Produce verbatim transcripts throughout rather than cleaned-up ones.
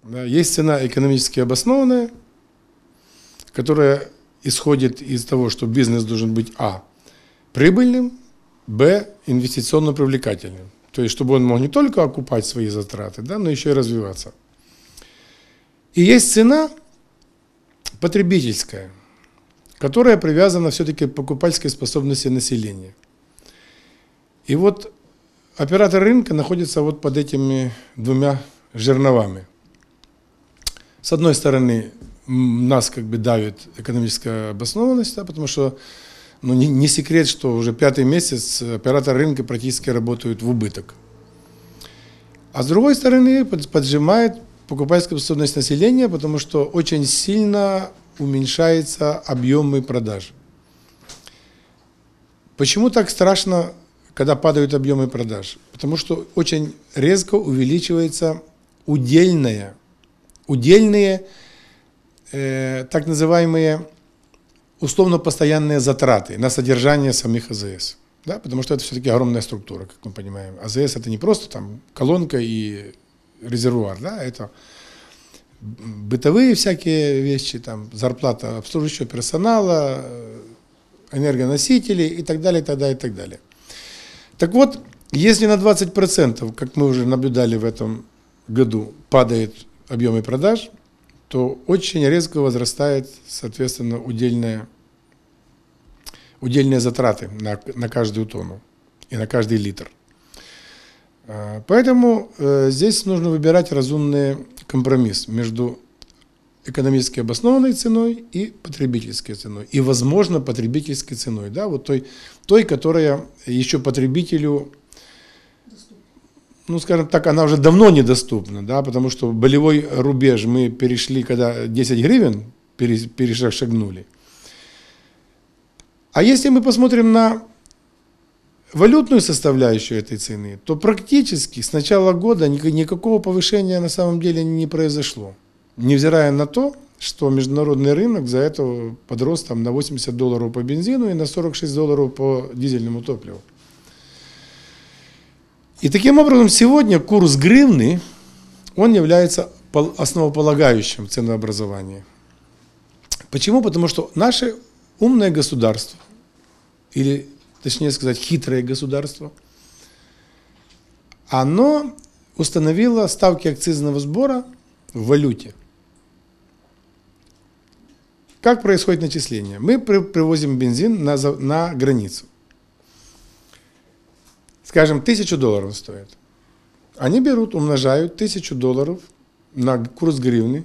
Да, есть цена экономически обоснованная, которая исходит из того, что бизнес должен быть а. прибыльным, б. инвестиционно привлекательным. То есть, чтобы он мог не только окупать свои затраты, да, но еще и развиваться. И есть цена потребительская, которая привязана все-таки к покупательской способности населения. И вот оператор рынка находится вот под этими двумя жерновами. С одной стороны, нас как бы давит экономическая обоснованность, да, потому что ну, не, не секрет, что уже пятый месяц операторы рынка практически работают в убыток. А с другой стороны, поджимает покупательская способность населения, потому что очень сильно уменьшаются объемы продаж. Почему так страшно, когда падают объемы продаж? Потому что очень резко увеличивается удельная, удельные, э, так называемые условно-постоянные затраты на содержание самих АЗС. Да? Потому что это все-таки огромная структура, как мы понимаем. АЗС это не просто там колонка и резервуар, да? Это бытовые всякие вещи, там, зарплата обслуживающего персонала, энергоносители и так далее, и так далее, и так далее. Так вот, если на двадцать процентов, как мы уже наблюдали в этом году, падает объемы продаж, то очень резко возрастает, соответственно, удельная, удельные затраты на, на каждую тонну и на каждый литр. Поэтому э, здесь нужно выбирать разумный компромисс между экономически обоснованной ценой и потребительской ценой. И, возможно, потребительской ценой, да, вот той, той, которая еще потребителю, ну, скажем так, она уже давно недоступна, да, потому что болевой рубеж мы перешли, когда десять гривен перешагнули. А если мы посмотрим на валютную составляющую этой цены, то практически с начала года никакого повышения на самом деле не произошло. Невзирая на то, что международный рынок за это подрос там на восемьдесят долларов по бензину и на сорок шесть долларов по дизельному топливу. И таким образом сегодня курс гривны, он является основополагающим в ценообразовании. Почему? Потому что наше умное государство, или точнее сказать хитрое государство, оно установило ставки акцизного сбора в валюте. Как происходит начисление? Мы привозим бензин на, на границу. Скажем, тысячу долларов стоит. Они берут, умножают тысячу долларов на курс гривны,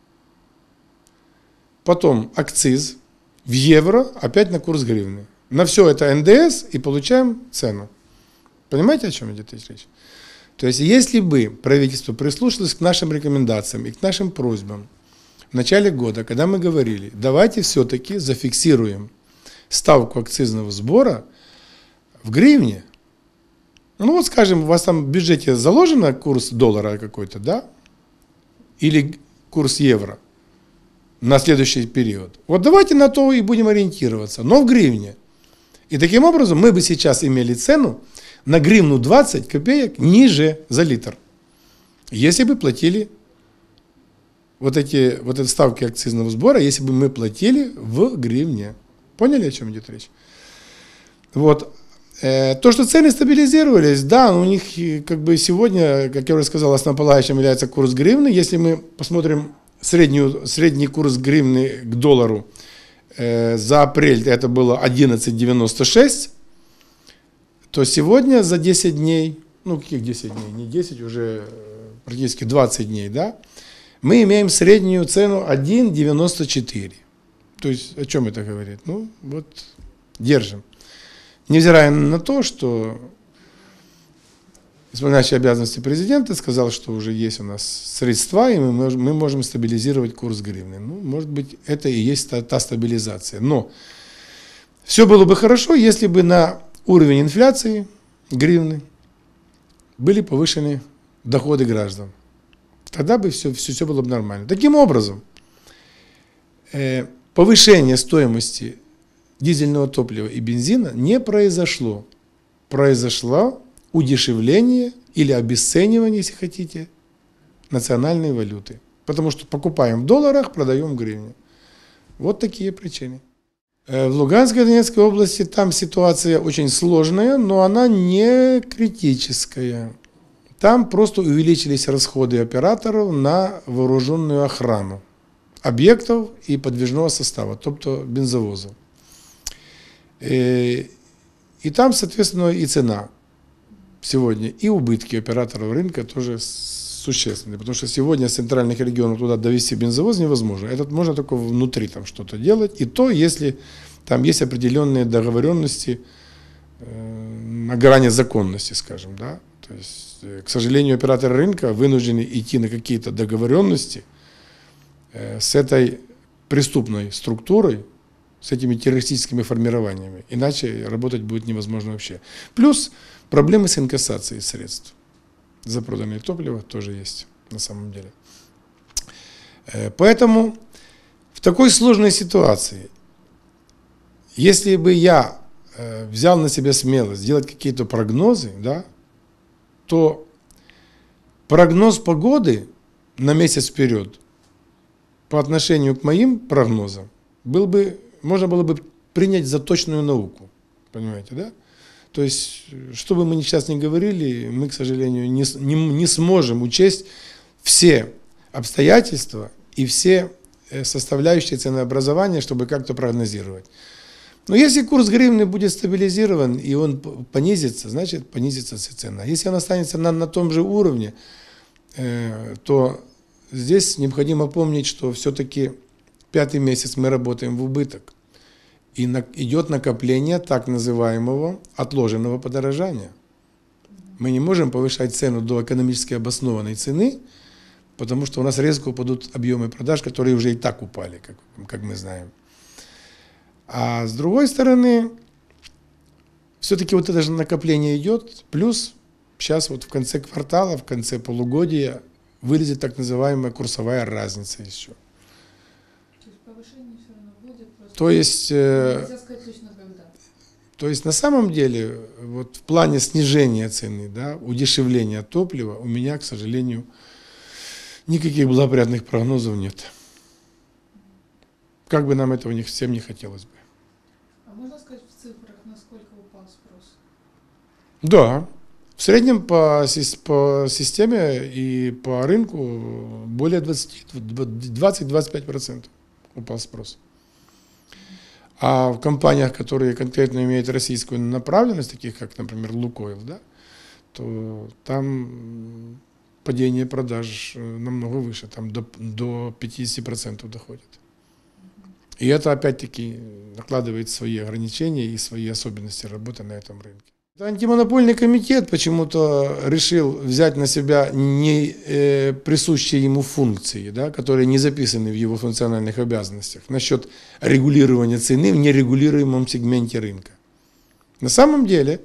потом акциз в евро, опять на курс гривны. На все это эн дэ эс и получаем цену. Понимаете, о чем идет речь? То есть, если бы правительство прислушалось к нашим рекомендациям и к нашим просьбам в начале года, когда мы говорили, давайте все-таки зафиксируем ставку акцизного сбора в гривне. Ну вот, скажем, у вас там в бюджете заложен курс доллара какой-то, да? Или курс евро на следующий период. Вот давайте на то и будем ориентироваться, но в гривне. И таким образом мы бы сейчас имели цену на гривну двадцать копеек ниже за литр, если бы платили вот эти, вот эти ставки акцизного сбора, если бы мы платили в гривне. Поняли, о чем идет речь? Вот. То, что цены стабилизировались, да, у них как бы сегодня, как я уже сказал, основополагающим является курс гривны. Если мы посмотрим среднюю, средний курс гривны к доллару э, за апрель, это было одиннадцать девяносто шесть, то сегодня за десять дней, ну каких десять дней, не десять, уже практически двадцать дней, да, мы имеем среднюю цену один девяносто четыре. То есть о чем это говорит? Ну вот держим. Невзирая на то, что исполняющий обязанности президента сказал, что уже есть у нас средства, и мы можем, мы можем стабилизировать курс гривны. Ну, может быть, это и есть та, та стабилизация. Но все было бы хорошо, если бы на уровень инфляции гривны были повышены доходы граждан. Тогда бы все, все, все было бы нормально. Таким образом, э, повышение стоимости дизельного топлива и бензина не произошло. Произошло удешевление или обесценивание, если хотите, национальной валюты. Потому что покупаем в долларах, продаем в гривне. Вот такие причины. В Луганской и Донецкой области там ситуация очень сложная, но она не критическая. Там просто увеличились расходы операторов на вооруженную охрану объектов и подвижного состава, тобто бензовозов. И, и там, соответственно, и цена сегодня, и убытки операторов рынка тоже существенные, потому что сегодня с центральных регионов туда довести бензовоз невозможно. Это можно только внутри там что-то делать, и то, если там есть определенные договоренности э, на грани законности, скажем, да. То есть, э, к сожалению, операторы рынка вынуждены идти на какие-то договоренности э, с этой преступной структурой, с этими террористическими формированиями, иначе работать будет невозможно вообще. Плюс проблемы с инкассацией средств. За проданное топливо тоже есть на самом деле. Поэтому в такой сложной ситуации, если бы я взял на себя смелость сделать какие-то прогнозы, да, то прогноз погоды на месяц вперед по отношению к моим прогнозам был бы, можно было бы принять за точную науку. Понимаете, да? То есть, что бы мы сейчас ни говорили, мы, к сожалению, не, не, не сможем учесть все обстоятельства и все составляющие ценообразования, чтобы как-то прогнозировать. Но если курс гривны будет стабилизирован и он понизится, значит понизится цена. Если он останется на, на том же уровне, э, то здесь необходимо помнить, что все-таки пятый месяц мы работаем в убыток. И на, идет накопление так называемого отложенного подорожания. Мы не можем повышать цену до экономически обоснованной цены, потому что у нас резко упадут объемы продаж, которые уже и так упали, как, как мы знаем. А с другой стороны, все-таки вот это же накопление идет, плюс сейчас вот в конце квартала, в конце полугодия вылезет так называемая курсовая разница еще. То есть, э, то есть на самом деле, вот в плане снижения цены, да, удешевления топлива, у меня, к сожалению, никаких благоприятных прогнозов нет. Как бы нам этого не, всем не хотелось бы. А можно сказать в цифрах, насколько упал спрос? Да. В среднем по, по системе и по рынку более двадцати-двадцати пяти процентов упал спрос. А в компаниях, которые конкретно имеют российскую направленность, таких как, например, Лукойл, да, то там падение продаж намного выше, там до, до пятидесяти процентов доходит. И это опять-таки накладывает свои ограничения и свои особенности работы на этом рынке. Антимонопольный комитет почему-то решил взять на себя не э, присущие ему функции, да, которые не записаны в его функциональных обязанностях, насчет регулирования цены в нерегулируемом сегменте рынка. На самом деле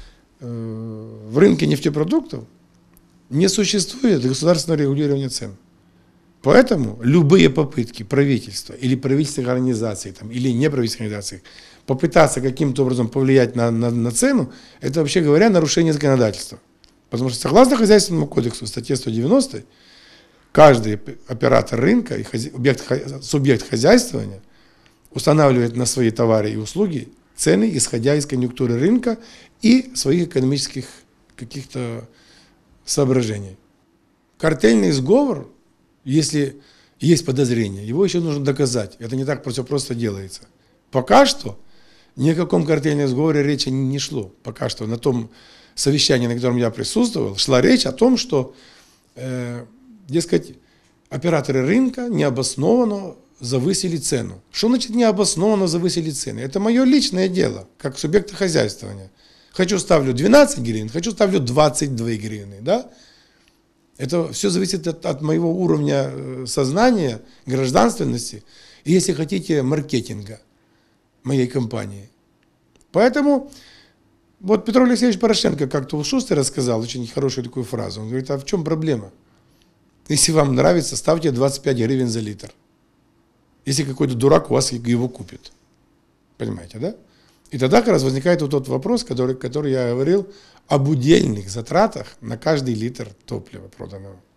э, в рынке нефтепродуктов не существует государственного регулирования цен. Поэтому любые попытки правительства или правительственных организаций там, или неправительственных организаций попытаться каким-то образом повлиять на, на, на цену, это, вообще говоря, нарушение законодательства. Потому что согласно Хозяйственному кодексу, статье сто девяносто, каждый оператор рынка и хозя... объект, субъект хозяйствования устанавливает на свои товары и услуги цены, исходя из конъюнктуры рынка и своих экономических каких-то соображений. Картельный сговор, если есть подозрение, его еще нужно доказать. Это не так все просто делается. Пока что ни о каком картельном сговоре речи не шло. Пока что на том совещании, на котором я присутствовал, шла речь о том, что, э, дескать, операторы рынка необоснованно завысили цену. Что значит необоснованно завысили цены? Это мое личное дело, как субъекта хозяйствования. Хочу ставлю двенадцать гривен, хочу ставлю двадцать две гривны. Да? Это все зависит от, от моего уровня сознания, гражданственности и, если хотите, маркетинга моей компании. Поэтому вот Петр Алексеевич Порошенко как-то у Шустера сказал очень хорошую такую фразу. Он говорит, а в чем проблема? Если вам нравится, ставьте двадцать пять гривен за литр. Если какой-то дурак у вас его купит. Понимаете, да? И тогда как раз возникает вот тот вопрос, который, который я говорил, об удельных затратах на каждый литр топлива проданного.